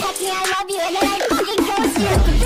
text me I love you and then I fucking ghost you.